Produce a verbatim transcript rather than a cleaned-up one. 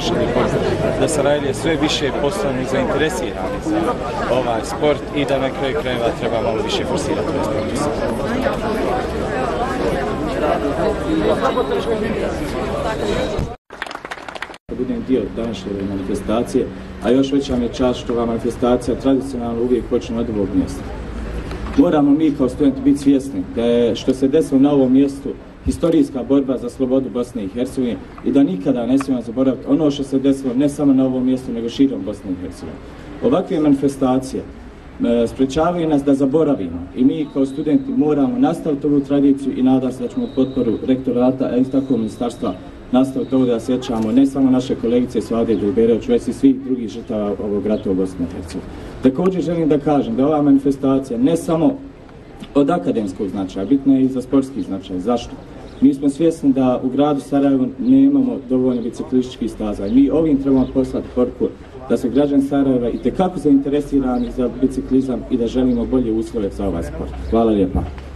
otišli da Sarajlije sve više postanu zainteresirani za ovaj sport i da na kraju krajeva treba malo više forsirati ovaj sport. Budem dio današnje manifestacije, a još veća mi je čast što ova manifestacija tradicionalno uvijek počne od ovog mjesta. Moramo mi kao studenti biti svjesni da je što se desilo na ovom mjestu historijska borba za slobodu Bosne i Hercegovine i da nikada ne smijemo zaboraviti ono što se desilo ne samo na ovom mjestu nego širom Bosne i Hercegovine. Ovakve manifestacije e, sprečavaju nas da zaboravimo i mi kao studenti moramo nastaviti ovu tradiciju i nadam se da ćemo potporu rektorata, a i tako ministarstva nastaviti ovo da sjećamo ne samo naše kolegice Svade Dujberović, već i svih drugih žrtava ovog rata u Bosni i Hercegovini. Također želim da kažem da ova manifestacija ne samo od akademskog značaja, bitna je i za sportski značaj. Zašto? Mi smo svjesni da u gradu Sarajevo nemamo dovoljno biciklističkih staza i mi ovim trebamo poslati poruku da su građani Sarajeva itekako zainteresirani za biciklizam i da želimo bolje uslove za ovaj sport. Hvala lijepa.